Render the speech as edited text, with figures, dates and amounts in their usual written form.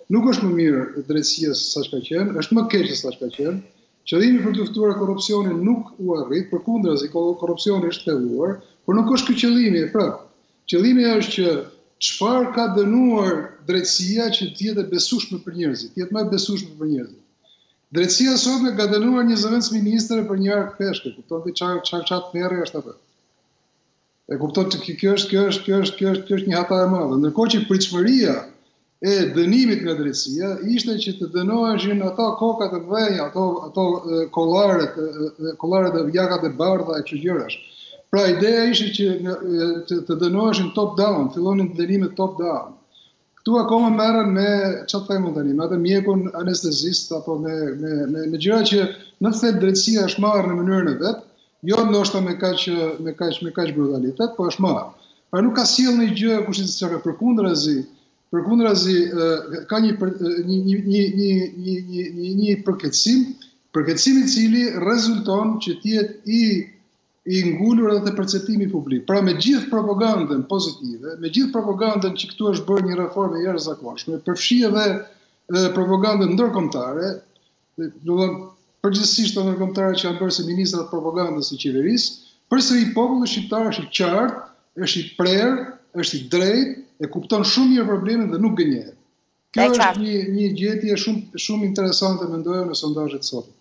nuk është më mirë drejtësia se sa ka qenë, është më keq se sa ka qenë. Qëllimi për të luftuar korrupsionin nuk u arrit, përkundrazi korrupsioni është theluar, por nuk është ky qëllimi. Pra, qëllimi është që çfarë ka dënuar drejtësia që të jetë e besueshme për njerëzit, të jetë më e besueshme për njerëzit. Drejtësia sotme ka dënuar një zëvendësministër për një ark peshke, kupton ti çfarë merri është atë. E kupton që kjo është një hata e madhe. Ndërkohë që pritshmëria e dënimit nga drejtësia ishte që të dënoheshin ato kokat e mëdha, ato kollaret e jakat e bardha e këto gjërash. Pra ideja ishte që të dënoheshin top down, fillonin dënimet top down. Këtu akoma merren me çfarë them tani, me atë mjekun anestezist apo me gjëra që në fakt drejtësia është marrë në mënyrën e vet, jo ndoshta me kaq brutalitet, po është marrë. Pra nuk ka sjell një gjë kushtizore, përkundrazi ka një përkeqësim i cili rezulton që të jetë i ngulur edhe perceptimi publik. Pra me gjithë propagandën pozitive, me gjithë propagandën që këtu është bërë një reformë e jashtëzakonshme, përfshi edhe propagandën ndërkombëtare, përgjithsisht të ndërkombëtare që janë bërë si ministrat propagandës së qeverisë, përsëri populli shqiptar është i qartë, është i prerë, është i drejtë, e kupton shumë mirë problemin dhe nuk gënjehet. Kjo është një gjetje shumë interesante, mendoj, në sondazhet sot.